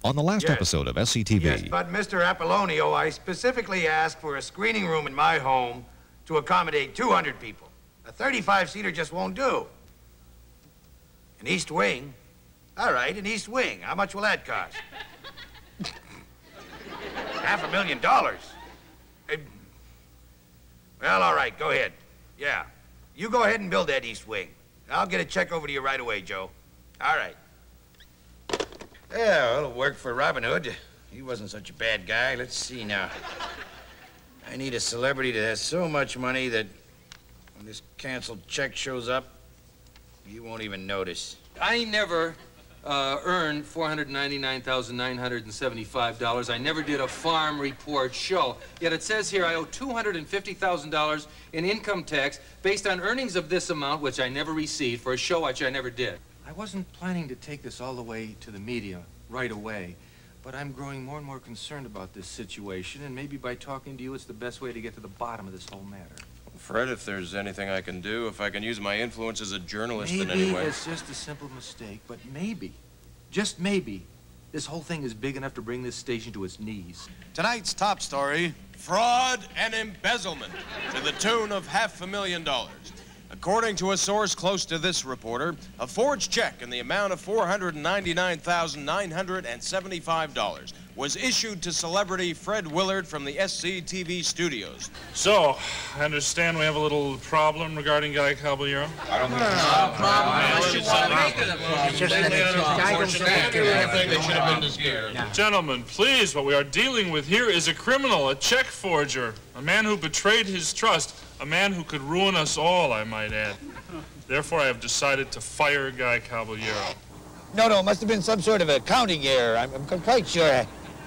On the last episode of SCTV. Yes, but Mr. Apollonio, I specifically asked for a screening room in my home to accommodate 200 people. A 35-seater just won't do. An east wing? All right, an east wing. How much will that cost? $500,000. Well, all right, go ahead. Yeah, you go ahead and build that east wing. I'll get a check over to you right away, Joe. All right. Yeah, well, it'll work for Robin Hood. He wasn't such a bad guy. Let's see now. I need a celebrity that has so much money that when this canceled check shows up, you won't even notice. I never earned $499,975. I never did a farm report show. Yet it says here I owe $250,000 in income tax based on earnings of this amount, which I never received, for a show which I never did. I wasn't planning to take this all the way to the media right away, but I'm growing more and more concerned about this situation, and maybe by talking to you, it's the best way to get to the bottom of this whole matter. Fred, if there's anything I can do, if I can use my influence as a journalist in any way. Maybe it's just a simple mistake, but maybe, just maybe, this whole thing is big enough to bring this station to its knees. Tonight's top story, fraud and embezzlement to the tune of $500,000. According to a source close to this reporter, a forged check in the amount of $499,975 was issued to celebrity Fred Willard from the SCTV studios. So, I understand we have a little problem regarding Guy Caballero. I don't think they should have been disappeared. Gentlemen, please, what we are dealing with here is a criminal, a check forger, a man who betrayed his trust, a man who could ruin us all, I might add. Therefore, I have decided to fire Guy Caballero. No, it must have been some sort of accounting error. I'm quite sure.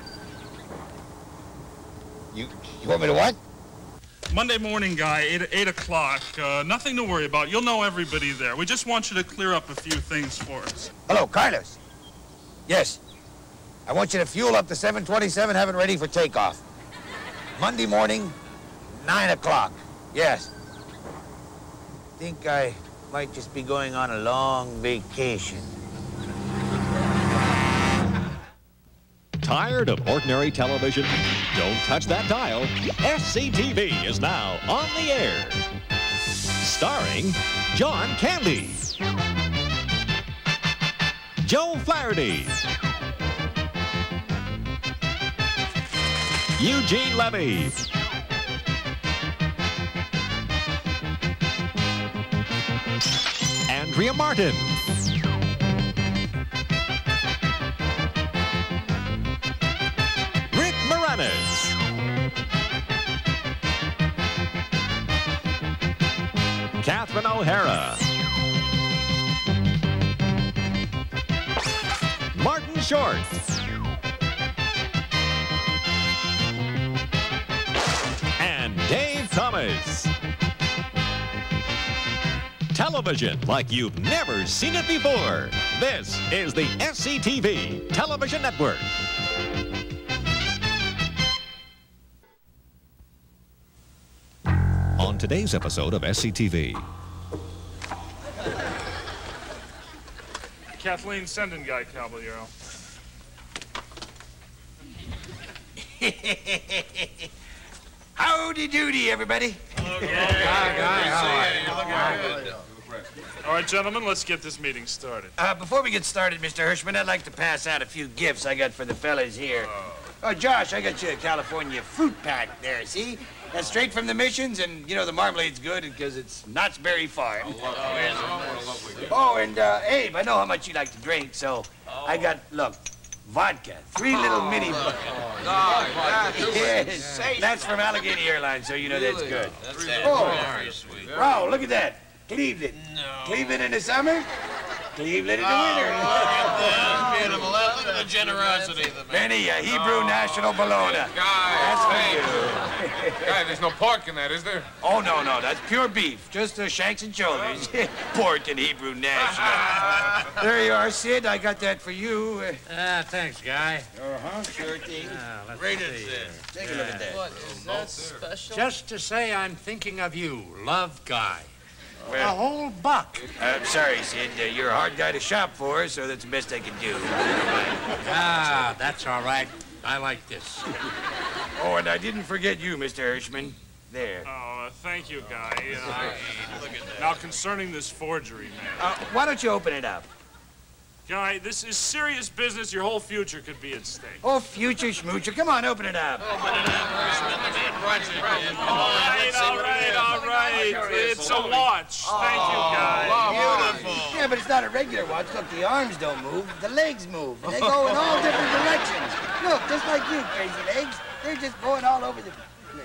You want me to what? Monday morning, Guy, 8 o'clock. Nothing to worry about. You'll know everybody there. We just want you to clear up a few things for us. Hello, Carlos. Yes. I want you to fuel up the 727, have it ready for takeoff. Monday morning, 9 o'clock. Yes. Think I might just be going on a long vacation. Tired of ordinary television? Don't touch that dial. SCTV is now on the air. Starring John Candy, Joe Flaherty, Eugene Levy, Andrea Martin, Rick Moranis, Catherine O'Hara, Martin Short, and Dave Thomas. Television like you've never seen it before. This is the SCTV Television Network. On today's episode of SCTV. Kathleen, send in Guy Caballero. Howdy doody, everybody. All right, gentlemen, let's get this meeting started. Before we get started, Mr. Hirschman, I'd like to pass out a few gifts I got for the fellas here. Oh, Josh, I got you a California fruit pack there, see? That's straight from the missions, and, you know, the marmalade's good because it's Knott's Berry Farm. Oh, and, Abe, I know how much you like to drink, so I got, look, vodka. 3 little mini... Yes, that's from Allegheny Airlines, so you know that's good. Very sweet. Wow, look at that. Cleveland. No. Cleveland in the summer, Cleveland in the winter. Beautiful. Look at the generosity of the man. Benny, a Hebrew national bologna. That's for you. Guy, there's no pork in that, is there? Oh, no, that's pure beef. Just the shanks and shoulders. Pork and Hebrew national. There you are, Sid. I got that for you. Thanks, Guy. Sure thing. Rate it, Sid. Take a look at that. What, is that special? Just to say I'm thinking of you. Love, Guy. Well, a whole buck. Sorry, Sid. You're a hard guy to shop for, so that's the best I can do. Ah, that's all right. I like this. Oh, and I didn't forget you, Mr. Hirschman. There. Oh, thank you, Guy. Now, concerning this forgery, man. Why don't you open it up? Guy, this is serious business. Your whole future could be at stake. Oh, future schmoocher. Come on, open it up. All right. It's a watch. Thank you, Guy. Beautiful. Yeah, but it's not a regular watch. Look, the arms don't move. The legs move. And they go in all different directions. Look, just like you, crazy legs. They're just going all over the place.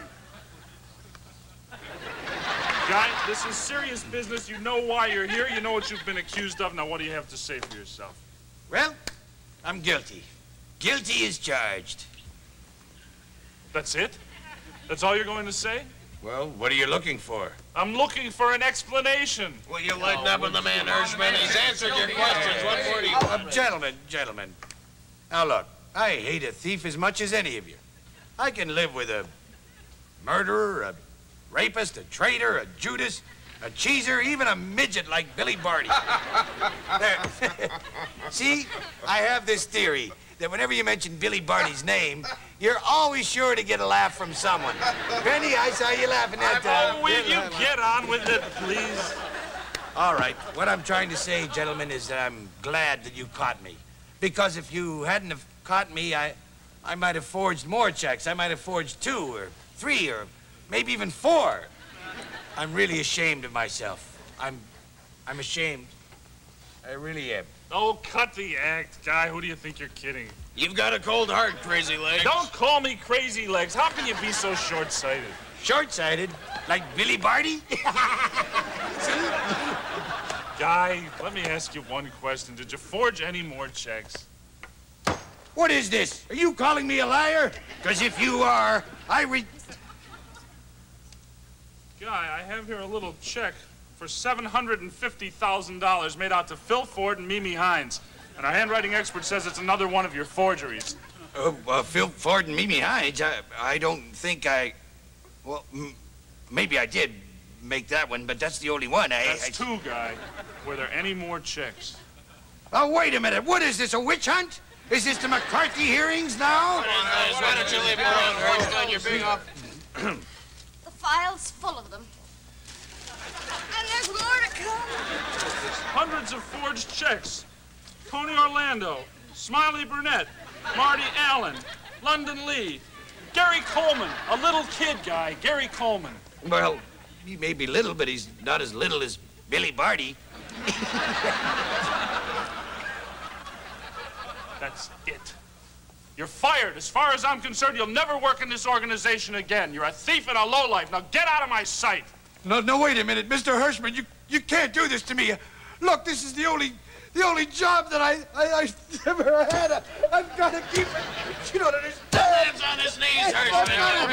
Guy, this is serious business. You know why you're here. You know what you've been accused of. Now, what do you have to say for yourself? Well, I'm guilty. Guilty as charged. That's it? That's all you're going to say? Well, what are you looking for? I'm looking for an explanation. Will you lighten up on the man, Hirschman? He's answered your questions. What more do you want? Gentlemen. Now, look, I hate a thief as much as any of you. I can live with a murderer, a rapist, a traitor, a Judas, a cheeser, even a midget like Billy Barty. There. See, I have this theory that whenever you mention Billy Barty's name, you're always sure to get a laugh from someone. Penny, I saw you laughing that time. Oh, will you get on with it, please? All right, what I'm trying to say, gentlemen, is that I'm glad that you caught me. Because if you hadn't have caught me, I might have forged more checks. I might have forged 2 or 3 or maybe even 4. I'm really ashamed of myself. I'm ashamed. I really am. Oh, cut the act, Guy. Who do you think you're kidding? You've got a cold heart, crazy legs. Don't call me crazy legs. How can you be so short-sighted? Short-sighted? Like Billy Barty? See? Guy, let me ask you one question. Did you forge any more checks? What is this? Are you calling me a liar? Because if you are, Guy, I have here a little check for $750,000 made out to Phil Ford and Mimi Hines. And our handwriting expert says it's another one of your forgeries. Phil Ford and Mimi Hines? I don't think well, maybe I did make that one, but that's the only one. That's 2, Guy. Were there any more checks? Oh, wait a minute. What is this, a witch hunt? Is this the McCarthy hearings now? Why don't you leave her alone, Hirschman? You're being off. The file's full of them. And there's more to come. Hundreds of forged checks. Tony Orlando, Smiley Burnett, Marty Allen, London Lee, Gary Coleman, a little kid, Guy, Gary Coleman. Well, he may be little, but he's not as little as Billy Barty. That's it. You're fired. As far as I'm concerned, you'll never work in this organization again. You're a thief and a lowlife. Now get out of my sight. No, wait a minute, Mr. Hirschman. You can't do this to me. Look, this is the only job that I ever had. I've got to keep it. You don't understand. Hands on his knees, Hirschman.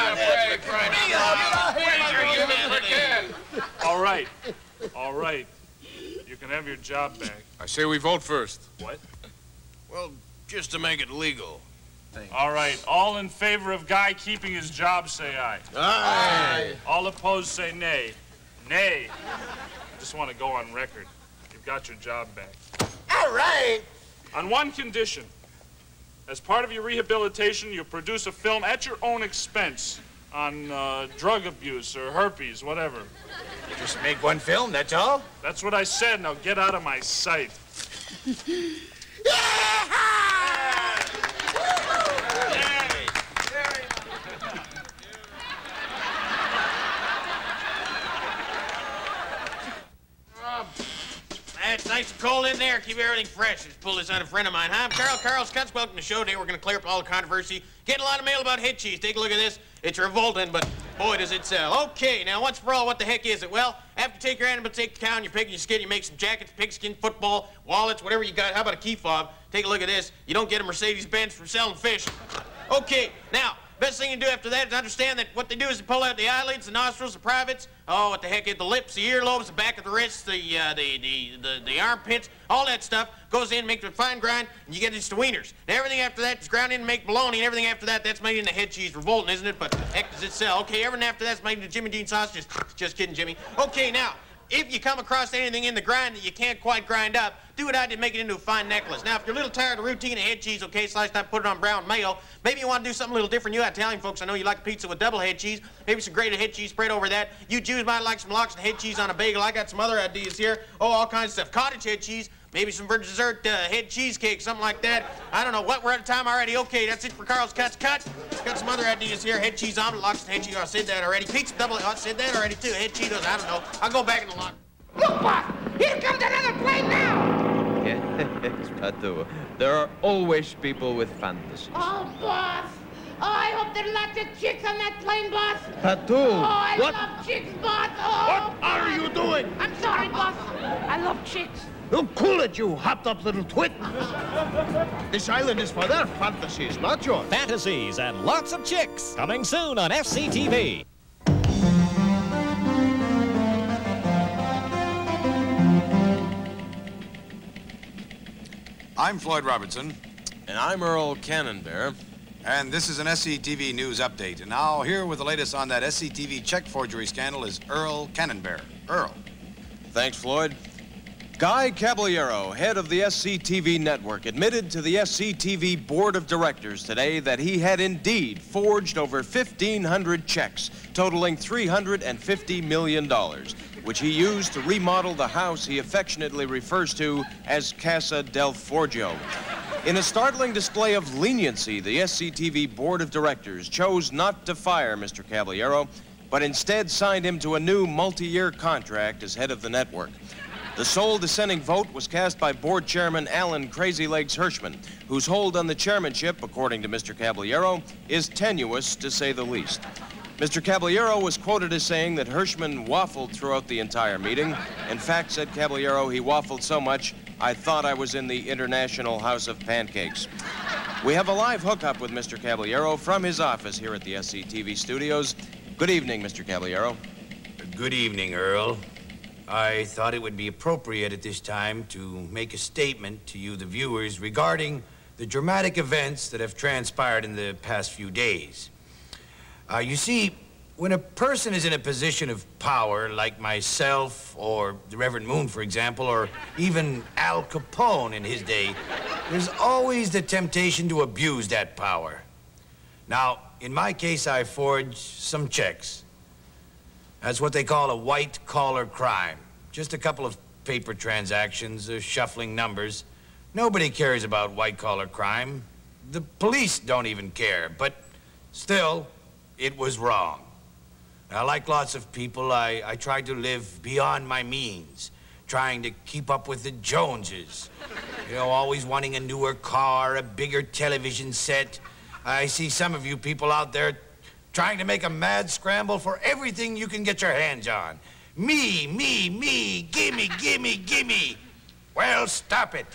All right. You can have your job back. I say we vote first. What? Well, just to make it legal. All right. All in favor of Guy keeping his job, say aye. Aye. All opposed, say nay. Nay. I just want to go on record. You've got your job back. All right. On one condition. As part of your rehabilitation, you produce a film at your own expense on drug abuse or herpes, whatever. Just make one film, that's all? That's what I said. Now get out of my sight. It's nice and cold in there. Keep everything fresh. Just pull this on a friend of mine. Hi, I'm Carl Scutts. Welcome to the show. Today we're going to clear up all the controversy. Getting a lot of mail about head cheese. Take a look at this. It's revolting, but boy, does it sell. Okay, now once for all, what the heck is it? Well, after you take your animal, take the cow and your pig and your skin, you make some jackets, pigskin, football, wallets, whatever you got. How about a key fob? Take a look at this. You don't get a Mercedes-Benz for selling fish. Okay, now, best thing you do after that is understand that what they do is they pull out the eyelids, the nostrils, the privates, oh, what the heck is the lips, the earlobes, the back of the wrists, the armpits, all that stuff goes in, makes a fine grind, and you get just the wieners. Now, everything after that is ground in to make bologna, and everything after that, that's made into head cheese. Revolting, isn't it? But heck does it sell. Okay, everything after that's made into Jimmy Dean sausages. Just kidding, Jimmy. Okay, now, if you come across anything in the grind that you can't quite grind up, do what I did, make it into a fine necklace. Now, if you're a little tired of the routine of head cheese, okay, slice it up, put it on brown mayo. Maybe you want to do something a little different. You Italian folks, I know you like pizza with double head cheese. Maybe some grated head cheese spread over that. You Jews might like some lox and head cheese on a bagel. I got some other ideas here. Oh, all kinds of stuff. Cottage head cheese. Maybe some for dessert head cheesecake, something like that. I don't know what. We're out of time already. Okay, that's it for Carl's Cuts. Cut. Got some other ideas here. Head cheese omelet, lox and head cheese. Oh, I said that already. Pizza double. Oh, I said that already too. Head Cheetos. I don't know. I'll go back in the locker. Look, boss! Here comes another plane now! Yes, Patu. There are always people with fantasies. Oh, boss! Oh, I hope there are lots of chicks on that plane, boss! Patu! Oh, I love chicks, boss! Oh, What are you doing? I'm sorry, boss. I love chicks. Oh, cool it, you hopped-up little twit. This island is for their fantasies, not yours. Fantasies and lots of chicks. Coming soon on SCTV. I'm Floyd Robertson. And I'm Earl Cannonbear. And this is an SCTV News Update. And now, here with the latest on that SCTV check forgery scandal is Earl Cannonbear. Earl. Thanks, Floyd. Guy Caballero, head of the SCTV network, admitted to the SCTV Board of Directors today that he had indeed forged over 1,500 checks, totaling $350 million, which he used to remodel the house he affectionately refers to as Casa del Forgio. In a startling display of leniency, the SCTV Board of Directors chose not to fire Mr. Caballero, but instead signed him to a new multi-year contract as head of the network. The sole dissenting vote was cast by board chairman Alan Crazy Legs Hirschman, whose hold on the chairmanship, according to Mr. Caballero, is tenuous to say the least. Mr. Caballero was quoted as saying that Hirschman waffled throughout the entire meeting. In fact, said Caballero, he waffled so much, I thought I was in the International House of Pancakes. We have a live hookup with Mr. Caballero from his office here at the SCTV studios. Good evening, Mr. Caballero. Good evening, Earl. I thought it would be appropriate at this time to make a statement to you, the viewers, regarding the dramatic events that have transpired in the past few days. You see, when a person is in a position of power, like myself, or the Reverend Moon, for example, or even Al Capone in his day, there's always the temptation to abuse that power. Now, in my case, I forged some checks. That's what they call a white-collar crime. Just a couple of paper transactions, shuffling numbers. Nobody cares about white-collar crime. The police don't even care, but still, it was wrong. Now, like lots of people, I tried to live beyond my means, trying to keep up with the Joneses. You know, always wanting a newer car, a bigger television set. I see some of you people out there trying to make a mad scramble for everything you can get your hands on. Me, gimme, gimme, gimme. Well, stop it.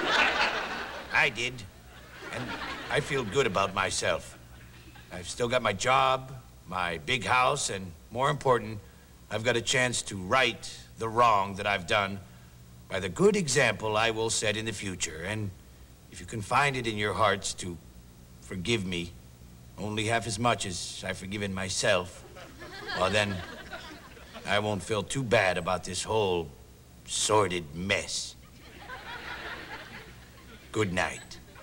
I did, and I feel good about myself. I've still got my job, my big house, and more important, I've got a chance to right the wrong that I've done by the good example I will set in the future. And if you can find it in your hearts to forgive me, only half as much as I've forgiven myself, well, then I won't feel too bad about this whole sordid mess. Good night.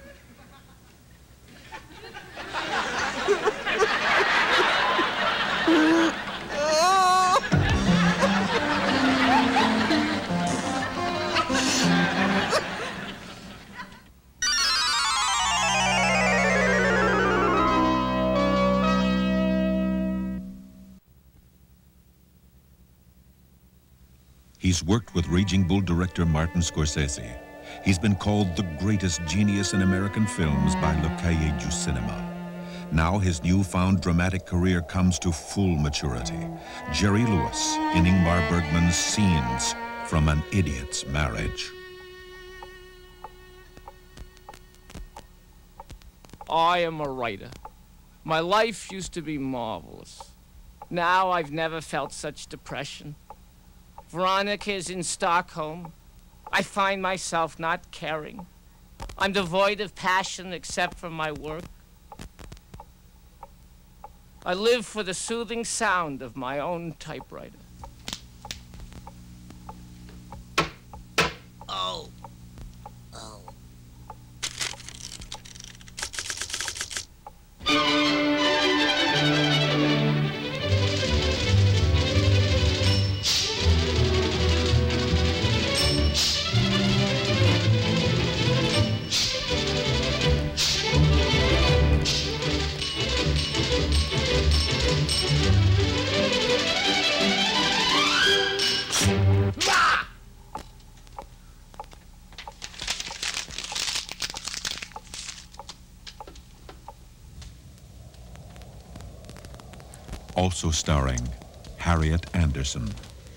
He's worked with Raging Bull director Martin Scorsese. He's been called the greatest genius in American films by Le Cahiers du Cinema. Now his newfound dramatic career comes to full maturity. Jerry Lewis in Ingmar Bergman's Scenes from an Idiot's Marriage. I am a writer. My life used to be marvelous. Now I've never felt such depression. Veronica's in Stockholm. I find myself not caring. I'm devoid of passion except for my work. I live for the soothing sound of my own typewriter. Also starring Harriet Anderson.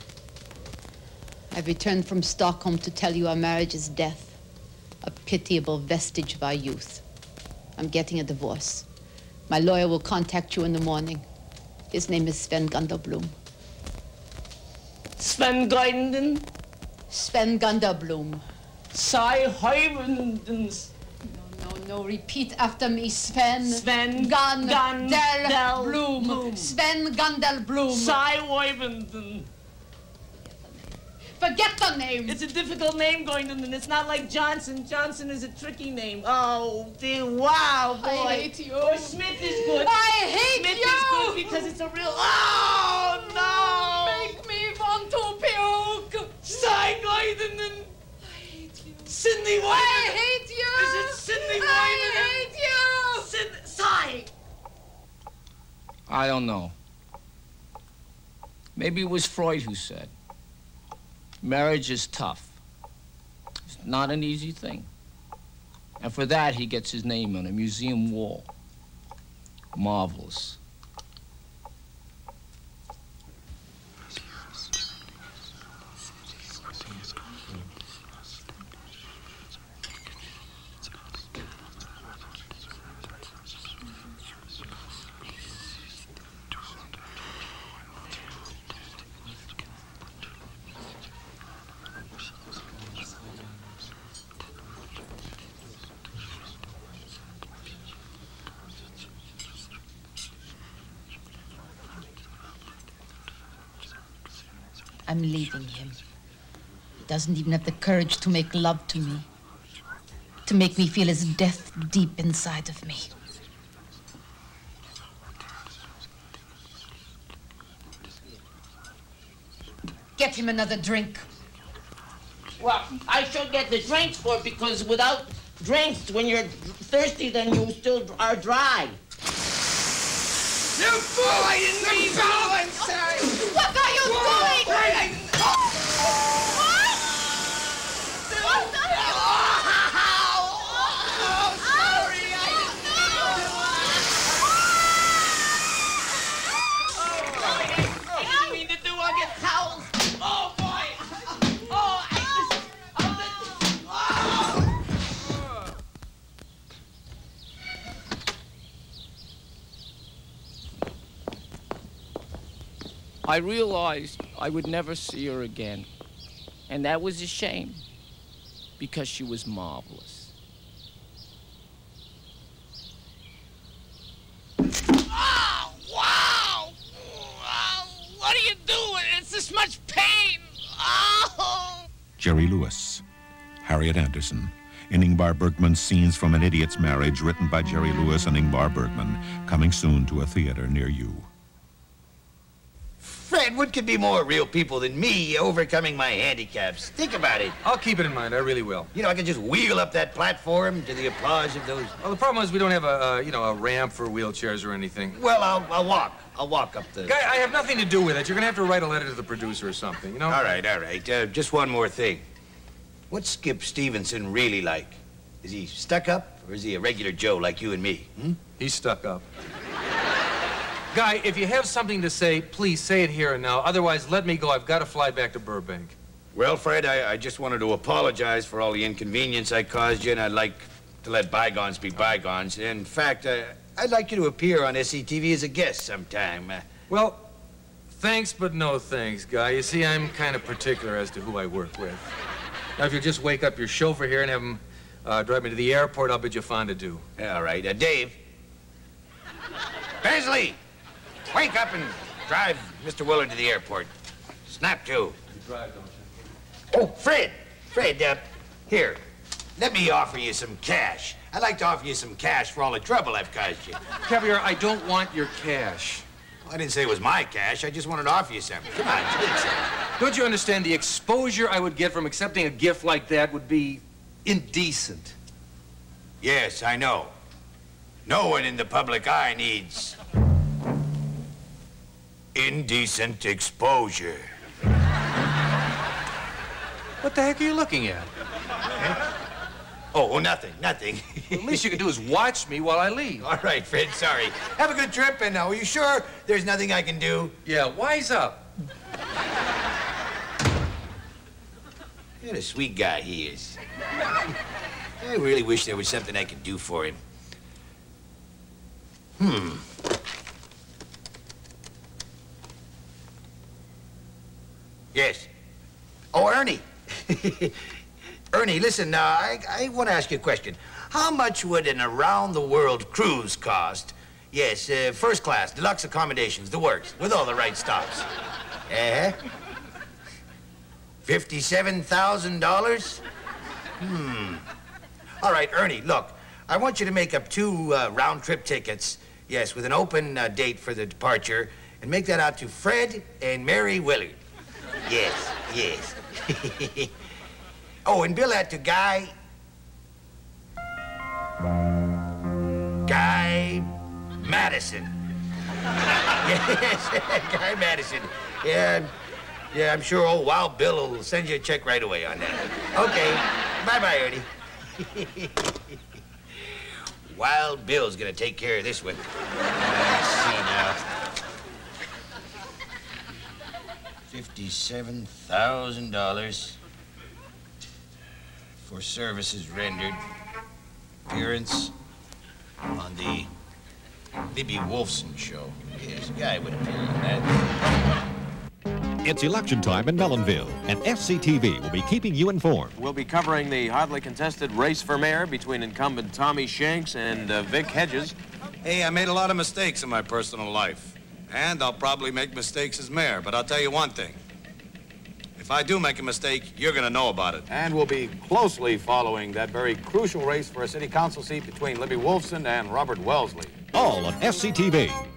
I've returned from Stockholm to tell you our marriage is death, a pitiable vestige of our youth. I'm getting a divorce. My lawyer will contact you in the morning. His name is Sven Gunderblom. Sven Gunden? Sven Gunderblom. Sai Heuvendens. No, repeat after me, Sven. Sven Gunderblom. Sven Gunderblom. Sai Heuvenden. Forget the name. It's a difficult name, Gunden. It's not like Johnson. Johnson is a tricky name. Oh, dear, wow, boy. I hate you. Or Smith is good. I hate Smith you. Smith is good because it's a real... Oh, no. Make me want to puke. Sai Gunden. Cindy Wyman! I hate you! Is it Cindy Wyman? I hate you! Sai! I don't know. Maybe it was Freud who said, marriage is tough. It's not an easy thing. And for that, he gets his name on a museum wall. Marvelous. I'm leaving him. He doesn't even have the courage to make love to me, to make me feel his death deep inside of me. Get him another drink. Well, I should get the drinks for it because without drinks, when you're thirsty, then you still are dry. You fool! I didn't mean to! I'm sorry! What are you doing? I realized I would never see her again. And that was a shame, because she was marvelous. Oh, wow! What are you doing? It's this much pain! Oh! Jerry Lewis, Harriet Anderson, in Ingmar Bergman's Scenes from an Idiot's Marriage, written by Jerry Lewis and Ingmar Bergman, coming soon to a theater near you. Fred, what could be more real people than me overcoming my handicaps? Think about it. I'll keep it in mind. I really will. You know, I could just wheel up that platform to the applause of those... Well, the problem is we don't have a ramp for wheelchairs or anything. Well, I'll walk. I'll walk up the... Guy, I have nothing to do with it. You're going to have to write a letter to the producer or something, you know? All right. Just one more thing. What's Skip Stevenson really like? Is he stuck up, or is he a regular Joe like you and me? He's stuck up. Guy, if you have something to say, please say it here and now. Otherwise, let me go. I've got to fly back to Burbank. Well, Fred, I just wanted to apologize for all the inconvenience I caused you, and I'd like to let bygones be bygones. In fact, I'd like you to appear on SCTV as a guest sometime. Well, thanks, but no thanks, Guy. You see, I'm kind of particular as to who I work with. Now, if you'll just wake up your chauffeur here and have him drive me to the airport, I'll bid you fondue. All right. Dave. Beasley! Wake up and drive Mr. Willard to the airport. Snap to. You drive, don't you? Oh, Fred, here. Let me offer you some cash. I'd like to offer you some cash for all the trouble I've caused you. Caviar, I don't want your cash. Well, I didn't say it was my cash. I just wanted to offer you something. Come on, take some. Don't you understand the exposure I would get from accepting a gift like that would be indecent? Yes, I know. No one in the public eye needs indecent exposure. What the heck are you looking at? Oh, nothing, nothing. The least you can do is watch me while I leave. All right, Fred, sorry. Have a good trip, and are you sure there's nothing I can do? Yeah, wise up. What a sweet guy he is. I really wish there was something I could do for him. Yes. Oh, Ernie. Ernie, listen, I want to ask you a question. How much would an around-the-world cruise cost? Yes, first class, deluxe accommodations, the works, with all the right stops. $57,000? All right, Ernie, look, I want you to make up 2 round-trip tickets, yes, with an open date for the departure, and make that out to Fred and Mary Willard. Yes, yes. Oh, and bill that to Guy Madison. Yes, Guy Madison. Yeah, I'm sure old Wild Bill will send you a check right away on that. Okay, bye-bye, Ernie. Wild Bill's gonna take care of this one. Let's see now. $57,000 for services rendered. Appearance on the Libby Wolfson show. Yes, Guy would appear on that. It's election time in Mellonville, and SCTV will be keeping you informed. We'll be covering the hotly contested race for mayor between incumbent Tommy Shanks and Vic Hedges. Hey, I made a lot of mistakes in my personal life. And I'll probably make mistakes as mayor, but I'll tell you one thing. If I do make a mistake, you're gonna know about it. And we'll be closely following that very crucial race for a city council seat between Libby Wolfson and Robert Wellesley. All on SCTV.